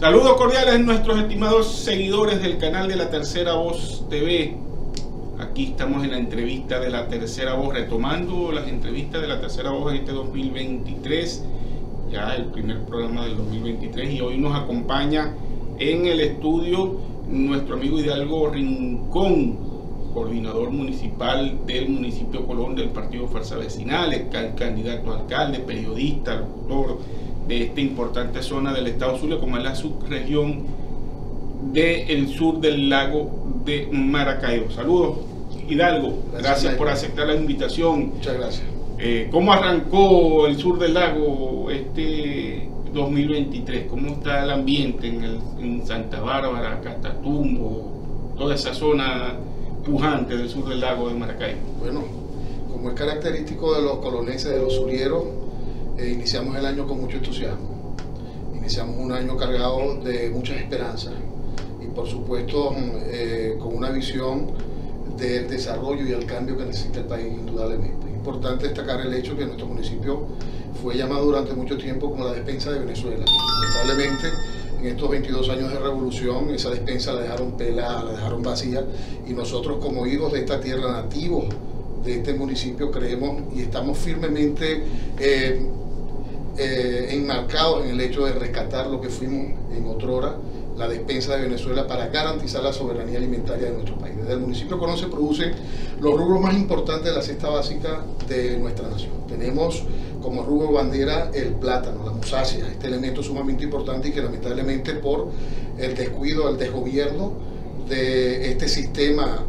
Saludos cordiales a nuestros estimados seguidores del canal de La Tercera Voz TV. Aquí estamos en la entrevista de La Tercera Voz, retomando las entrevistas de La Tercera Voz en este 2023, ya el primer programa del 2023, y hoy nos acompaña en el estudio nuestro amigo Hidalgo Rincón, coordinador municipal del municipio Colón del partido Fuerza Vecinal, candidato a alcalde, periodista, locutor de esta importante zona del estado Zulia, como es la subregión del sur del lago de Maracaibo. Saludos, Hidalgo, gracias por aceptar la invitación. Muchas gracias. ¿Cómo arrancó el sur del lago este 2023? ¿Cómo está el ambiente en Santa Bárbara, Catatumbo, toda esa zona pujante del sur del lago de Maracaibo? Bueno, como es característico de los coloneses, de los surieros, iniciamos el año con mucho entusiasmo. Iniciamos un año cargado de muchas esperanzas y por supuesto con una visión del desarrollo y el cambio que necesita el país indudablemente. Es importante destacar el hecho que nuestro municipio fue llamado durante mucho tiempo como la despensa de Venezuela. Lamentablemente, en estos 22 años de revolución, esa despensa la dejaron pelada, la dejaron vacía, y nosotros como hijos de esta tierra, nativos de este municipio, creemos y estamos firmemente enmarcados en el hecho de rescatar lo que fuimos en otrora, la despensa de Venezuela, para garantizar la soberanía alimentaria de nuestro país. Desde el municipio de Colón se producen los rubros más importantes de la cesta básica de nuestra nación. Tenemos como rubro bandera el plátano, la musácea, este elemento sumamente importante y que lamentablemente por el descuido, el desgobierno de este sistema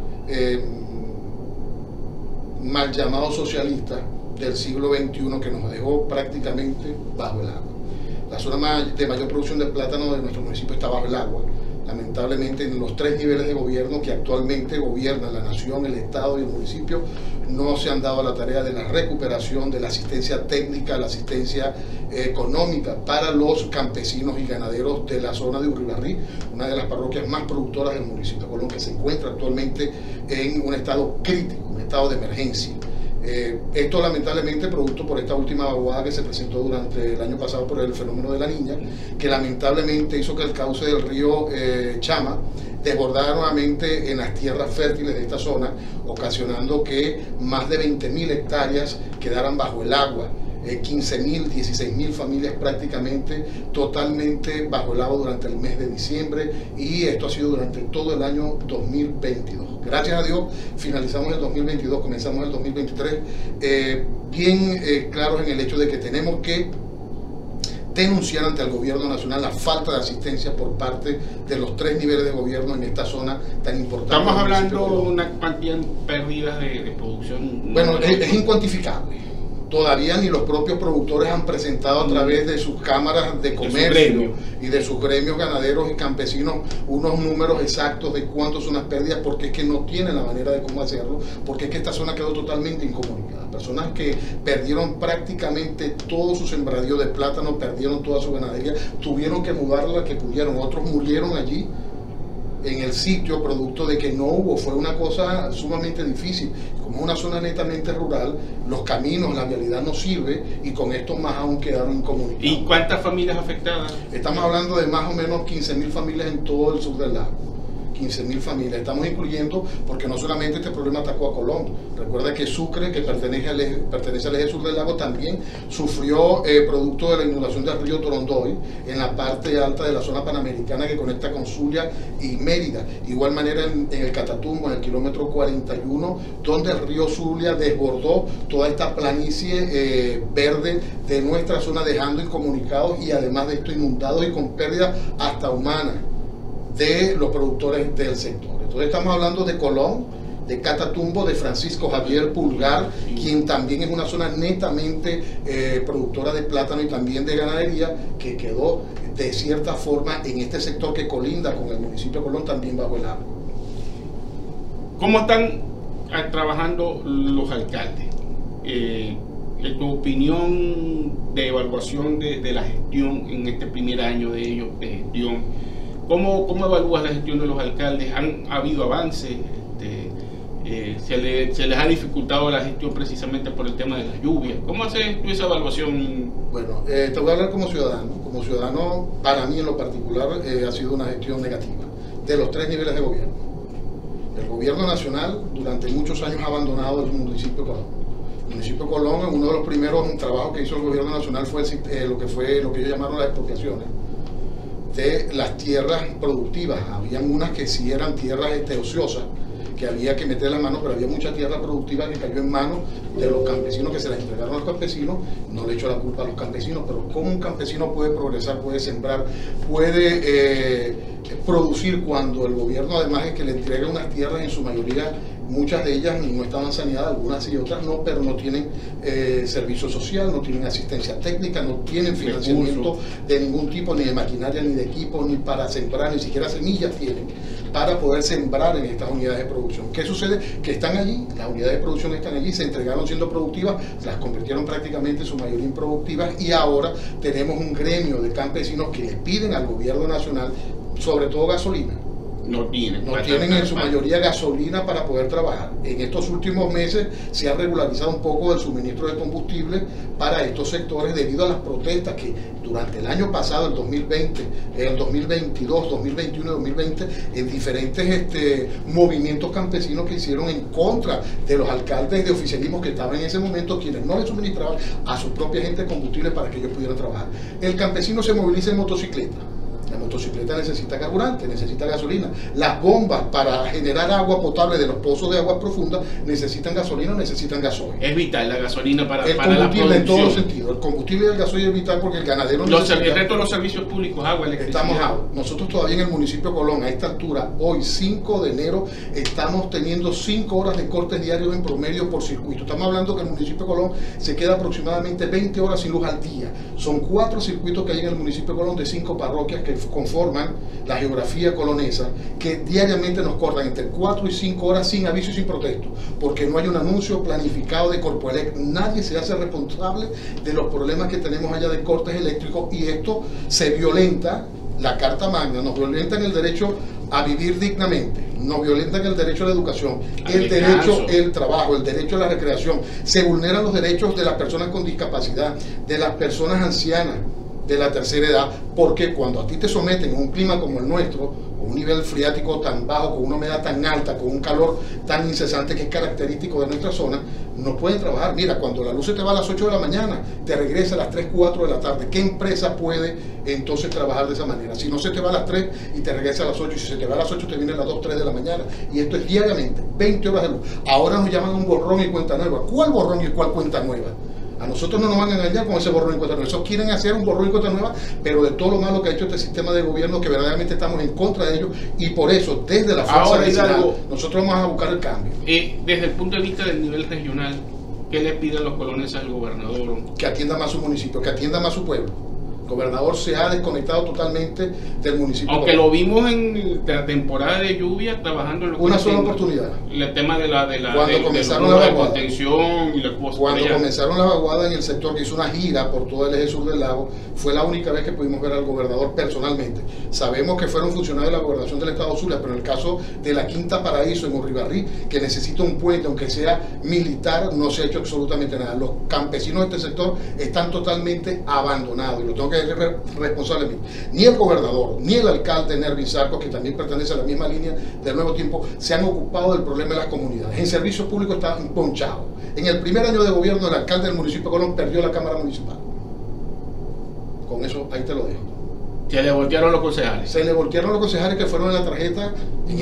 mal llamado socialista del siglo XXI, que nos dejó prácticamente bajo el agua. La zona de mayor producción de plátano de nuestro municipio está bajo el agua. Lamentablemente, en los tres niveles de gobierno que actualmente gobiernan la nación, el estado y el municipio, no se han dado la tarea de la recuperación, de la asistencia técnica, la asistencia económica para los campesinos y ganaderos de la zona de Urribarrí, una de las parroquias más productoras del municipio de Colón, que se encuentra actualmente en un estado crítico, un estado de emergencia. Esto lamentablemente producto por esta última vaguada que se presentó durante el año pasado por el fenómeno de la Niña, que lamentablemente hizo que el cauce del río Chama desbordara nuevamente en las tierras fértiles de esta zona, ocasionando que más de 20.000 hectáreas quedaran bajo el agua. 15.000, 16.000 familias prácticamente totalmente bajo el agua durante el mes de diciembre, y esto ha sido durante todo el año 2022. Gracias a Dios finalizamos el 2022, comenzamos el 2023 bien claros en el hecho de que tenemos que denunciar ante el gobierno nacional la falta de asistencia por parte de los tres niveles de gobierno en esta zona tan importante. Estamos hablando de una cantidad de pérdidas de producción. Bueno, es incuantificable. Todavía ni los propios productores han presentado a través de sus cámaras de comercio y de sus gremios ganaderos y campesinos unos números exactos de cuántos son las pérdidas, porque es que no tienen la manera de cómo hacerlo, porque es que esta zona quedó totalmente incomunicada. Personas que perdieron prácticamente todo su sembradío de plátano, perdieron toda su ganadería, tuvieron que mudarla que pudieron, otros murieron allí en el sitio producto de que no hubo, fue una cosa sumamente difícil. Como es una zona netamente rural, los caminos, la vialidad no sirve, y con esto más aún quedaron incomunicados. ¿Y cuántas familias afectadas? Estamos hablando de más o menos 15.000 familias en todo el sur del lago. 15.000 familias, estamos incluyendo, porque no solamente este problema atacó a Colón. Recuerda que Sucre, que pertenece al eje sur del lago, también sufrió producto de la inundación del río Torondoy en la parte alta de la zona panamericana que conecta con Zulia y Mérida. Igual manera en el Catatumbo, en el kilómetro 41, donde el río Zulia desbordó toda esta planicie verde de nuestra zona, dejando incomunicados y además de esto inundados y con pérdida hasta humana de los productores del sector. Entonces estamos hablando de Colón, de Catatumbo, de Francisco Javier Pulgar, quien también es una zona netamente productora de plátano y también de ganadería, que quedó de cierta forma en este sector que colinda con el municipio de Colón también bajo el agua. ¿Cómo están trabajando los alcaldes? En tu opinión de evaluación de la gestión en este primer año de ellos de gestión, ¿cómo evalúas la gestión de los alcaldes? ¿Han habido avances? ¿Se les ha dificultado la gestión precisamente por el tema de las lluvias? ¿Cómo haces tú esa evaluación? Bueno, te voy a hablar como ciudadano como ciudadano, para mí en lo particular, ha sido una gestión negativa, de los 3 niveles de gobierno. El gobierno nacional durante muchos años ha abandonado el municipio de Colón. El municipio de Colón, uno de los primeros trabajos que hizo el gobierno nacional fue lo que ellos llamaron las expropiaciones de las tierras productivas. Habían unas que sí eran tierras ociosas, que había que meter la mano, pero había mucha tierra productiva que cayó en manos de los campesinos, que se las entregaron a los campesinos. No le echo la culpa a los campesinos, pero ¿cómo un campesino puede progresar, puede sembrar, puede producir cuando el gobierno además es que le entrega unas tierras, en su mayoría, muchas de ellas no estaban saneadas, algunas y otras no, pero no tienen servicio social, no tienen asistencia técnica, no tienen financiamiento de ningún tipo, ni de maquinaria, ni de equipo, ni para sembrar, ni siquiera semillas tienen para poder sembrar en estas unidades de producción. ¿Qué sucede? Que están allí, las unidades de producción están allí, se entregaron siendo productivas, las convirtieron prácticamente en su mayoría improductivas, y ahora tenemos un gremio de campesinos que le piden al gobierno nacional, sobre todo gasolina. No tienen en su mayoría gasolina para poder trabajar. En estos últimos meses se ha regularizado un poco el suministro de combustible para estos sectores debido a las protestas que durante el año pasado, el 2020, el 2022, 2021 y 2020, en diferentes movimientos campesinos que hicieron en contra de los alcaldes de oficialismo que estaban en ese momento, quienes no les suministraban a su propia gente combustible para que ellos pudieran trabajar. El campesino se moviliza en motocicleta. La motocicleta necesita carburante, necesita gasolina. Las bombas para generar agua potable de los pozos de aguas profundas necesitan gasolina, necesitan gasoil. Es vital la gasolina para el combustible en todos los sentidos. El combustible y el gasoil es vital porque el ganadero necesita. El resto de los servicios públicos, agua, electricidad. Estamos agua. Nosotros todavía en el municipio de Colón, a esta altura, hoy 5 de enero, estamos teniendo 5 horas de cortes diarios en promedio por circuito. Estamos hablando que el municipio de Colón se queda aproximadamente 20 horas sin luz al día. Son 4 circuitos que hay en el municipio de Colón de 5 parroquias que conforman la geografía colonesa, que diariamente nos cortan entre 4 y 5 horas sin aviso y sin protesto, porque no hay un anuncio planificado de Corpoelec. Nadie se hace responsable de los problemas que tenemos allá de cortes eléctricos, y esto se violenta la Carta Magna, nos violenta en el derecho a vivir dignamente, nos violenta en el derecho a la educación, el derecho al trabajo, el derecho a la recreación. Se vulneran los derechos de las personas con discapacidad, de las personas ancianas, de la tercera edad, porque cuando a ti te someten en un clima como el nuestro, con un nivel friático tan bajo, con una humedad tan alta, con un calor tan incesante que es característico de nuestra zona, no pueden trabajar. Mira, cuando la luz se te va a las 8 de la mañana, te regresa a las 3, 4 de la tarde. ¿Qué empresa puede entonces trabajar de esa manera? Si no se te va a las 3 y te regresa a las 8, y si se te va a las 8 te viene a las 2, 3 de la mañana. Y esto es diariamente, 20 horas de luz. Ahora nos llaman un borrón y cuenta nueva. ¿Cuál borrón y cuál cuenta nueva? A nosotros no nos van a engañar con ese borrón y cuenta nueva. Esos quieren hacer un borrón y cuenta nueva, pero de todo lo malo que ha hecho este sistema de gobierno, que verdaderamente estamos en contra de ellos, y por eso, desde la fuerza vecinal, nosotros vamos a buscar el cambio. Desde el punto de vista del nivel regional, ¿qué le piden los coloneses al gobernador? Que atienda más su municipio, que atienda más su pueblo. El gobernador se ha desconectado totalmente del municipio. Aunque lo vimos en la temporada de lluvia trabajando en lo una sola oportunidad. El tema de la comenzaron la contención y la cuando comenzaron la vaguada en el sector, que hizo una gira por todo el eje sur del lago, fue la única vez que pudimos ver al gobernador personalmente. Sabemos que fueron funcionarios de la gobernación del estado Zulia, pero en el caso de la Quinta Paraíso, en Urribarrí, que necesita un puente, aunque sea militar, no se ha hecho absolutamente nada. Los campesinos de este sector están totalmente abandonados, y lo tengo que decir responsablemente. Ni el gobernador, ni el alcalde Nervin Sarcos, que también pertenece a la misma línea del Nuevo Tiempo, se han ocupado del problema de las comunidades. En servicio público está ponchado. En el primer año de gobierno, el alcalde del municipio de Colón perdió la Cámara Municipal. Con eso, ahí te lo dejo. Se le voltearon los concejales. Se le voltearon los concejales que fueron en la tarjeta, en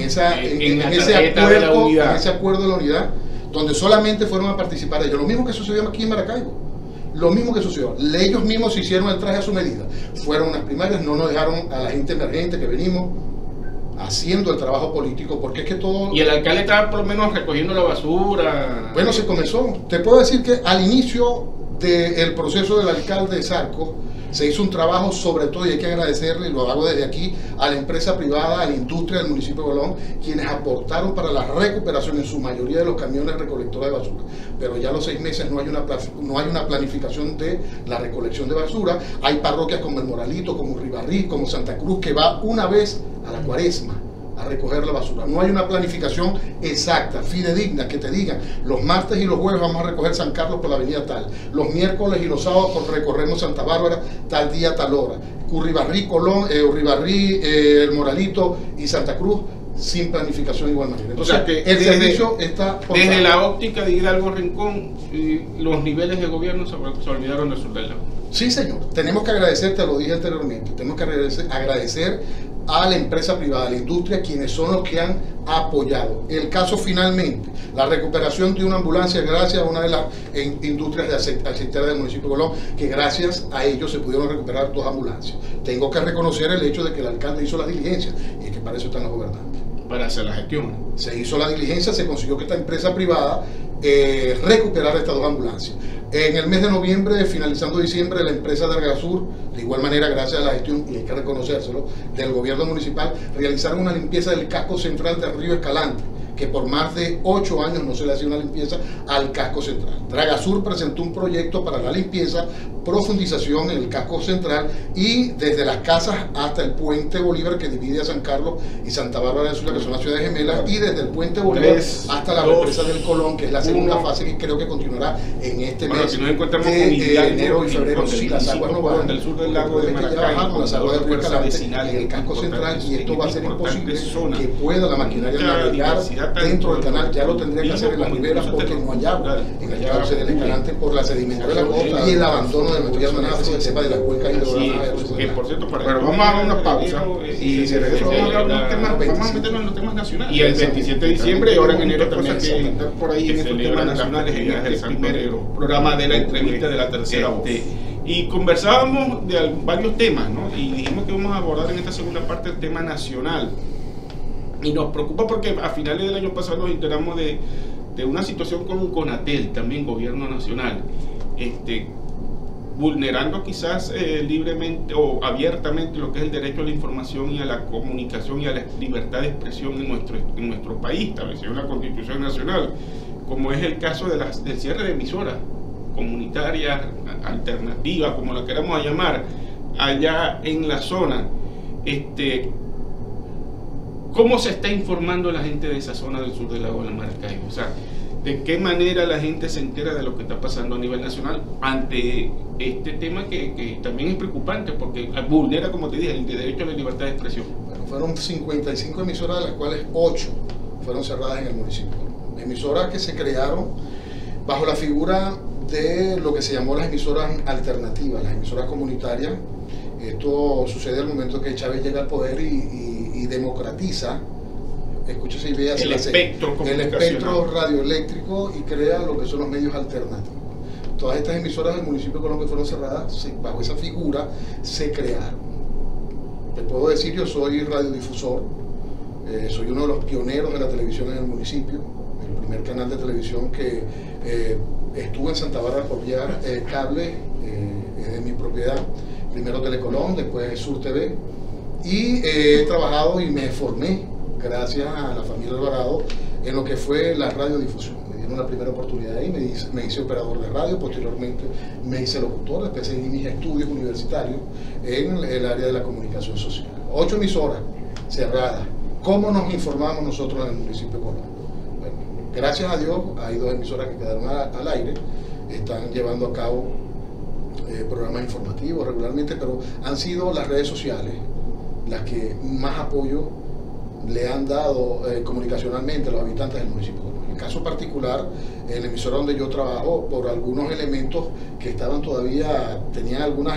ese acuerdo de la unidad, donde solamente fueron a participar ellos. Lo mismo que sucedió aquí en Maracaibo. Lo mismo que sucedió. Ellos mismos se hicieron el traje a su medida. Fueron unas primarias, no nos dejaron a la gente emergente que venimos haciendo el trabajo político, porque es que todo... Y el alcalde estaba por lo menos recogiendo la basura. Bueno, se comenzó. Te puedo decir que al inicio del proceso del alcalde Sarcos se hizo un trabajo, sobre todo, y hay que agradecerle, y lo hago desde aquí, a la empresa privada, a la industria del municipio de Colón, quienes aportaron para la recuperación en su mayoría de los camiones recolectores de basura. Pero ya a los 6 meses no hay una planificación de la recolección de basura. Hay parroquias como El Moralito, como Urribarrí, como Santa Cruz, que va una vez a la Cuaresma a recoger la basura. No hay una planificación exacta, fidedigna, que te digan, los martes y los jueves vamos a recoger San Carlos por la avenida tal, los miércoles y los sábados recorremos Santa Bárbara tal día, tal hora, Urribarrí, Colón, El Moralito y Santa Cruz, sin planificación de igual manera. Entonces, o sea, que el servicio está... Desde la óptica de Hidalgo Rincón, los niveles de gobierno se olvidaron del sur del lago. Sí, señor. Tenemos que agradecer, te lo dije anteriormente, tenemos que agradecer a la empresa privada, a la industria, quienes son los que han apoyado. El caso finalmente, la recuperación de una ambulancia gracias a una de las industrias aceiteras del municipio de Colón, que gracias a ellos se pudieron recuperar 2 ambulancias. Tengo que reconocer el hecho de que el alcalde hizo las diligencias, y es que para eso están los gobernantes. Para hacer la gestión. Se hizo la diligencia, se consiguió que esta empresa privada recuperara estas 2 ambulancias. En el mes de noviembre, finalizando diciembre, la empresa de Argasur, de igual manera, gracias a la gestión, y hay que reconocérselo, del gobierno municipal, realizaron una limpieza del casco central del río Escalante, que por más de 8 años no se le hacía una limpieza al casco central. Dragasur presentó un proyecto para la limpieza, profundización en el casco central y desde las casas hasta el puente Bolívar que divide a San Carlos y Santa Bárbara del Sur, que son las ciudades gemelas, y desde el puente Bolívar hasta la represa del Colón, que es la segunda fase que creo que continuará en este mes si nos encontramos con enero y febrero, si las aguas no bajan, del sur del lago de Maracay, con las aguas del río Escalante en el casco central, y esto va a ser imposible que pueda la maquinaria navegar dentro del canal. Ya lo tendría que hacer en las riberas porque no hay agua en el cauce del Escalante por la sedimentación de la costa y el abandono de material manejado, el tema de la cuenca hidrográfica. Que por cierto, pero vamos a dar una pausa y de regreso vamos a meternos en los temas nacionales. Y el 27 de diciembre y ahora en enero también que por ahí en estos temas nacionales en este primer programa de la entrevista de la tercera voz. Y conversábamos de varios temas, ¿no? Y dijimos que vamos a abordar en esta segunda parte el tema nacional. Y nos preocupa porque a finales del año pasado nos enteramos de una situación con Conatel, también gobierno nacional, vulnerando quizás libremente o abiertamente lo que es el derecho a la información y a la comunicación y a la libertad de expresión en nuestro país, establecido en la Constitución Nacional, como es el caso del cierre de emisoras comunitarias, alternativas, como la queramos llamar, allá en la zona. ¿Cómo se está informando la gente de esa zona del sur del lago de Maracaibo? O sea, ¿de qué manera la gente se entera de lo que está pasando a nivel nacional ante este tema que también es preocupante porque vulnera, como te dije, el derecho a la libertad de expresión? Bueno, fueron 55 emisoras, de las cuales 8 fueron cerradas en el municipio. Emisoras que se crearon bajo la figura de lo que se llamó las emisoras alternativas, las emisoras comunitarias. Esto sucede al momento que Chávez llega al poder y democratiza, escucha esa idea, el espectro radioeléctrico y crea lo que son los medios alternativos. Todas estas emisoras del municipio de Colón que fueron cerradas, bajo esa figura, se crearon. Te puedo decir, yo soy radiodifusor, soy uno de los pioneros de la televisión en el municipio, el primer canal de televisión que estuvo en Santa Bárbara por vía cable, de mi propiedad. Primero Telecolón, después Sur TV, y he trabajado y me formé, gracias a la familia Alvarado, en lo que fue la radiodifusión. Me dieron la primera oportunidad ahí, me hice operador de radio, posteriormente me hice locutor, después seguí mis estudios universitarios en el área de la comunicación social. 8 emisoras cerradas. ¿Cómo nos informamos nosotros en el municipio de Colón? Bueno, gracias a Dios hay 2 emisoras que quedaron al aire, están llevando a cabo programas informativos regularmente, pero han sido las redes sociales las que más apoyo le han dado comunicacionalmente a los habitantes del municipio. En el caso particular, en la emisora donde yo trabajo, por algunos elementos que estaban todavía, tenían algunas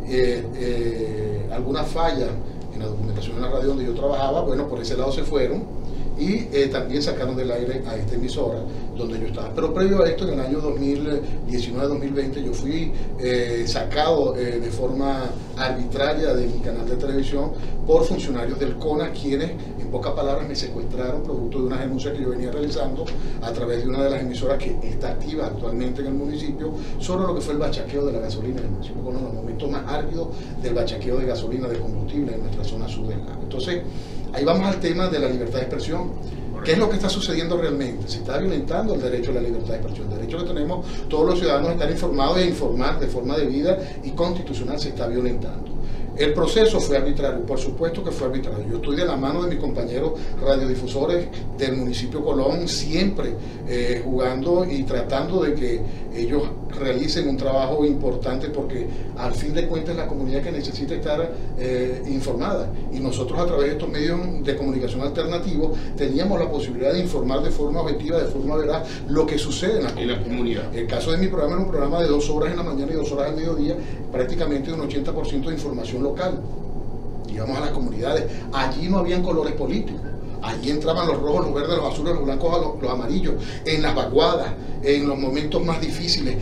fallas en la documentación de la radio donde yo trabajaba, bueno, por ese lado se fueron y también sacaron del aire a esta emisora donde yo estaba. Pero previo a esto, en el año 2019-2020, yo fui sacado de forma arbitraria de mi canal de televisión por funcionarios del CONAS, quienes, en pocas palabras, me secuestraron producto de unas denuncias que yo venía realizando a través de una de las emisoras que está activa actualmente en el municipio sobre lo que fue el bachaqueo de la gasolina en el municipio, con los momentos más álgidos del bachaqueo de gasolina, de combustible en nuestra zona sur del lago. Entonces, ahí vamos al tema de la libertad de expresión. ¿Qué es lo que está sucediendo realmente? Se está violentando el derecho a la libertad de expresión. El derecho que tenemos todos los ciudadanos a estar informados e informar de forma debida y constitucional se está violentando. El proceso fue arbitrario, por supuesto que fue arbitrario. Yo estoy de la mano de mis compañeros radiodifusores del municipio Colón, siempre jugando y tratando de que ellos realicen un trabajo importante, porque al fin de cuentas la comunidad que necesita estar informada, y nosotros a través de estos medios de comunicación alternativos teníamos la posibilidad de informar de forma objetiva, de forma veraz, lo que sucede en la comunidad. El caso de mi programa era un programa de 2 horas en la mañana y 2 horas al mediodía, prácticamente un 80% de información local. Íbamos a las comunidades, allí no habían colores políticos, allí entraban los rojos, los verdes, los azules, los blancos, los amarillos, en las vaguadas, en los momentos más difíciles,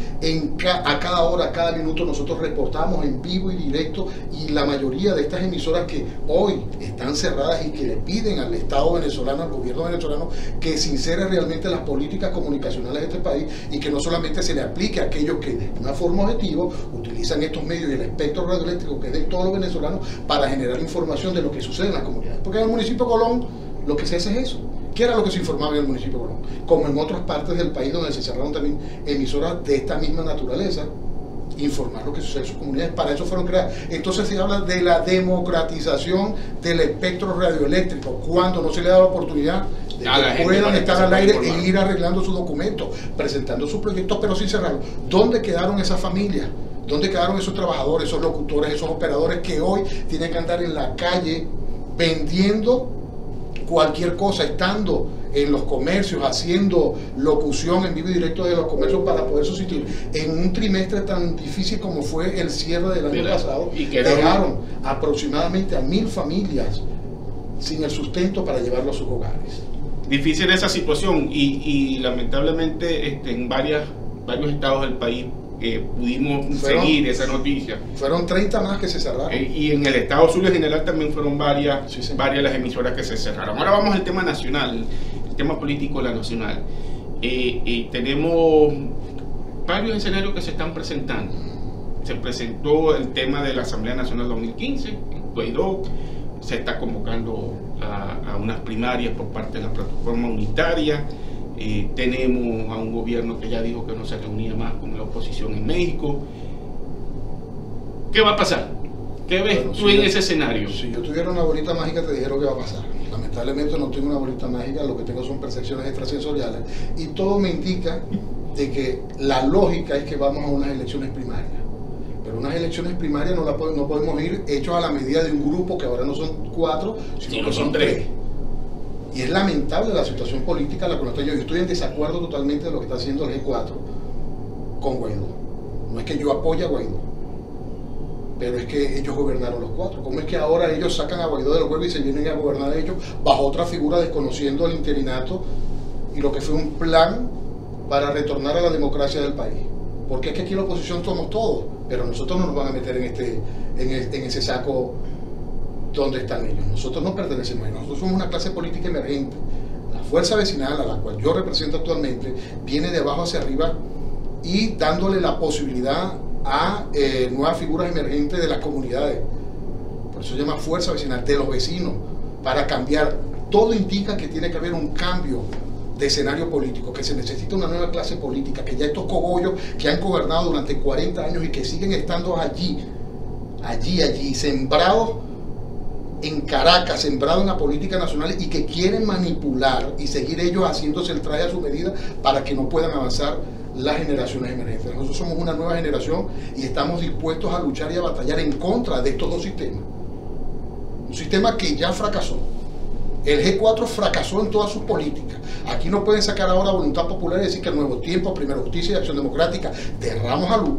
a cada hora, a cada minuto nosotros reportamos en vivo y directo, y la mayoría de estas emisoras que hoy están cerradas y que le piden al Estado venezolano, al gobierno venezolano, que sincere realmente las políticas comunicacionales de este país, y que no solamente se le aplique a aquellos que de una forma objetiva utilizan estos medios y el espectro radioeléctrico que es de todos los venezolanos para generar información de lo que sucede en las comunidades. Porque en el municipio de Colón lo que se hace es eso. ¿Qué era lo que se informaba en el municipio de Colón? Como en otras partes del país donde se cerraron también emisoras de esta misma naturaleza, informar lo que sucede en sus comunidades. Para eso fueron creadas. Entonces se habla de la democratización del espectro radioeléctrico, cuando no se le da la oportunidad de que puedan estar al aire e ir arreglando sus documentos, presentando sus proyectos, pero sin cerrarlos. ¿Dónde quedaron esas familias? ¿Dónde quedaron esos trabajadores, esos locutores, esos operadores que hoy tienen que andar en la calle vendiendo cualquier cosa, estando en los comercios, haciendo locución en vivo y directo de los comercios para poder subsistir en un trimestre tan difícil como fue el cierre del año pasado? Y dejaron aproximadamente a 1000 familias sin el sustento para llevarlo a sus hogares. Difícil esa situación, y lamentablemente en varios estados del país pudimos seguir esa noticia. Fueron 30 más que se cerraron. Y en el estado Zulia general también fueron varias las emisoras que se cerraron. Ahora vamos al tema nacional, el tema político de la nacional. Tenemos varios escenarios que se están presentando. Se presentó el tema de la Asamblea Nacional 2015, Guaidó se está convocando a unas primarias por parte de la plataforma unitaria. Tenemos a un gobierno que ya dijo que no se reunía más con la oposición en México. ¿Qué va a pasar? ¿Qué ves tú en ese escenario? Si yo tuviera una bolita mágica te dijera qué va a pasar. Lamentablemente no tengo una bolita mágica, lo que tengo son percepciones extrasensoriales, y todo me indica de que la lógica es que vamos a unas elecciones primarias. Pero unas elecciones primarias no podemos ir hechos a la medida de un grupo que ahora no son 4, sino que son 3. Y es lamentable la situación política a la que no estoy yo. Yo estoy en desacuerdo totalmente de lo que está haciendo el G4 con Guaidó. No es que yo apoye a Guaidó, pero es que ellos gobernaron los 4. ¿Cómo es que ahora ellos sacan a Guaidó del juego y se vienen a gobernar ellos bajo otra figura, desconociendo el interinato y lo que fue un plan para retornar a la democracia del país? Porque es que aquí en la oposición somos todos, pero nosotros no nos van a meter en ese saco donde están ellos. Nosotros no pertenecemos a ellos. Nosotros somos una clase política emergente. La fuerza vecinal a la cual yo represento actualmente viene de abajo hacia arriba y dándole la posibilidad a nuevas figuras emergentes de las comunidades. Por eso se llama fuerza vecinal, de los vecinos, para cambiar. Todo indica que tiene que haber un cambio de escenario político, que se necesita una nueva clase política, que ya estos cogollos que han gobernado durante 40 años y que siguen estando allí, sembrados en Caracas, sembrados en la política nacional, y que quieren manipular y seguir ellos haciéndose el traje a su medida para que no puedan avanzar las generaciones emergentes. Nosotros somos una nueva generación y estamos dispuestos a luchar y a batallar en contra de estos dos sistemas. Un sistema que ya fracasó. El G4 fracasó en todas sus políticas. Aquí no pueden sacar ahora Voluntad Popular y decir que el Nuevo Tiempo, Primera Justicia y Acción Democrática de Ramos Alú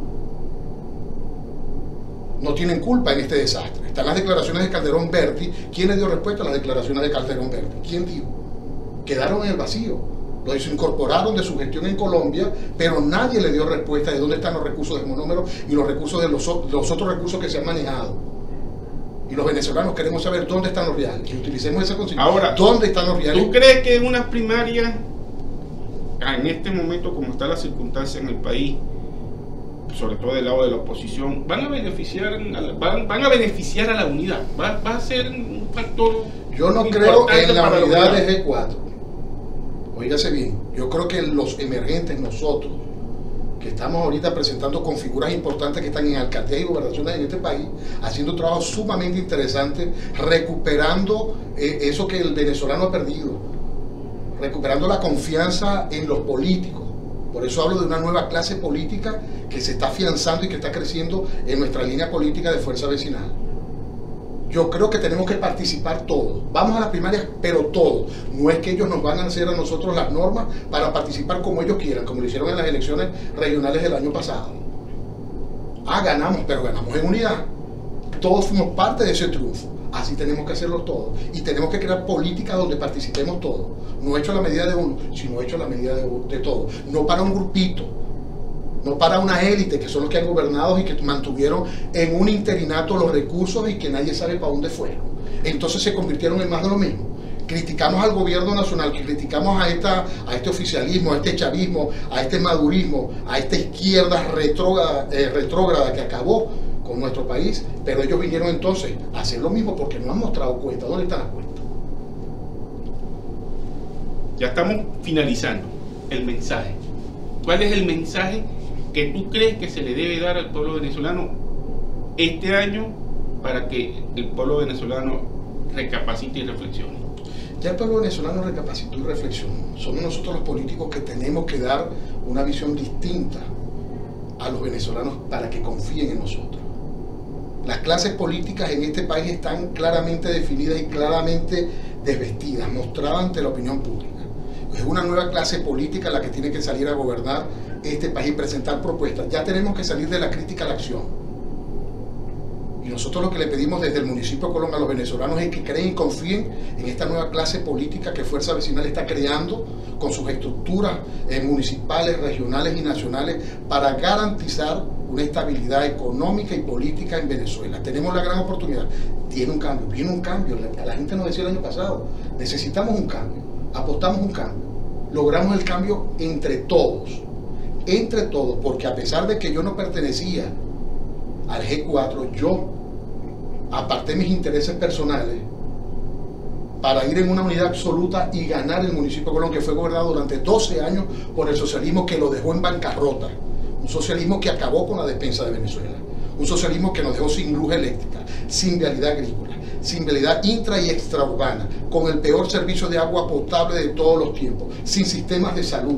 no tienen culpa en este desastre. Están las declaraciones de Calderón Berti. ¿Quién le dio respuesta a las declaraciones de Calderón Berti? ¿Quién dijo? Quedaron en el vacío. Lo incorporaron de su gestión en Colombia, pero nadie le dio respuesta de dónde están los recursos de monómeros y los recursos de los otros recursos que se han manejado. Y los venezolanos queremos saber dónde están los reales. Y utilicemos esa consigna. Ahora, ¿dónde están los reales? ¿Tú crees que en unas primarias, en este momento como está la circunstancia en el país, sobre todo del lado de la oposición, van a beneficiar a la unidad? ¿Va a ser un factor? Yo no creo en la unidad de G4. Óigase bien, yo creo que los emergentes, nosotros, que estamos ahorita presentando con figuras importantes que están en alcaldías y gobernaciones en este país, haciendo un trabajo sumamente interesante, recuperando eso que el venezolano ha perdido, recuperando la confianza en los políticos. Por eso hablo de una nueva clase política que se está afianzando y que está creciendo en nuestra línea política de fuerza vecinal. Yo creo que tenemos que participar todos. Vamos a las primarias, pero todos. No es que ellos nos van a hacer a nosotros las normas para participar como ellos quieran, como lo hicieron en las elecciones regionales del año pasado. Ganamos, pero ganamos en unidad. Todos fuimos parte de ese triunfo. Así tenemos que hacerlo todos. Y tenemos que crear políticas donde participemos todos. No hecho a la medida de uno, sino hecho a la medida de todos. No para un grupito. No para una élite, que son los que han gobernado y que mantuvieron en un interinato los recursos y que nadie sabe para dónde fueron. Entonces se convirtieron en más de lo mismo. Criticamos al gobierno nacional, que criticamos a este oficialismo, a este chavismo, a este madurismo, a esta izquierda retrógrada que acabó con nuestro país, pero ellos vinieron entonces a hacer lo mismo porque no han mostrado cuenta. ¿Dónde están las cuentas? Ya estamos finalizando. El mensaje. ¿Cuál es el mensaje que tú crees que se le debe dar al pueblo venezolano este año para que el pueblo venezolano recapacite y reflexione? Ya el pueblo venezolano recapacitó y reflexionó. Somos nosotros los políticos que tenemos que dar una visión distinta a los venezolanos para que confíen en nosotros. Las clases políticas en este país están claramente definidas y claramente desvestidas, mostradas ante la opinión pública. Es una nueva clase política la que tiene que salir a gobernar este país y presentar propuestas. Ya tenemos que salir de la crítica a la acción. Y nosotros lo que le pedimos desde el municipio de Colón a los venezolanos es que creen y confíen en esta nueva clase política que Fuerza Vecinal está creando con sus estructuras municipales, regionales y nacionales para garantizar una estabilidad económica y política en Venezuela. Tenemos la gran oportunidad. Viene un cambio. La gente nos decía el año pasado, necesitamos un cambio, apostamos un cambio. Logramos el cambio entre todos, porque a pesar de que yo no pertenecía al G4, yo aparté mis intereses personales para ir en una unidad absoluta y ganar el municipio de Colón, que fue gobernado durante 12 años por el socialismo que lo dejó en bancarrota, un socialismo que acabó con la despensa de Venezuela, un socialismo que nos dejó sin luz eléctrica, sin vialidad agrícola, sin vialidad intra y extraurbana, con el peor servicio de agua potable de todos los tiempos, sin sistemas de salud,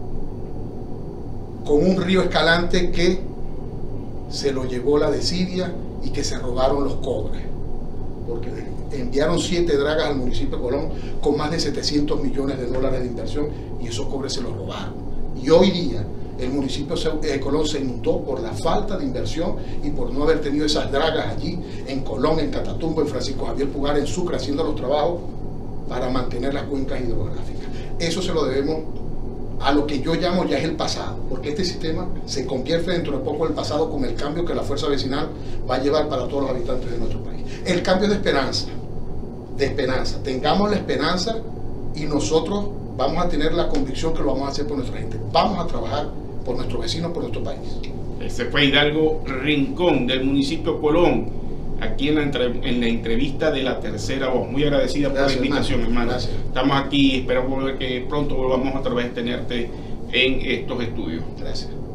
con un río Escalante que se lo llevó la desidia y que se robaron los cobres, porque enviaron 7 dragas al municipio de Colón con más de 700 millones de dólares de inversión y esos cobres se los robaron. Y hoy día el municipio de Colón se inundó por la falta de inversión y por no haber tenido esas dragas allí en Colón, en Catatumbo, en Francisco Javier Pugar, en Sucre, haciendo los trabajos para mantener las cuencas hidrográficas. Eso se lo debemos a lo que yo llamo ya es el pasado, porque este sistema se convierte dentro de poco el pasado con el cambio que la Fuerza Vecinal va a llevar para todos los habitantes de nuestro país. El cambio de esperanza, tengamos la esperanza y nosotros vamos a tener la convicción que lo vamos a hacer por nuestra gente. Vamos a trabajar por nuestros vecinos, por nuestro país. Ese fue Hidalgo Rincón, del municipio Colón, aquí en la entrevista de La Tercera Voz. Muy agradecida por la invitación, hermano. Gracias. Estamos aquí, esperamos que pronto volvamos otra vez a tenerte en estos estudios. Gracias.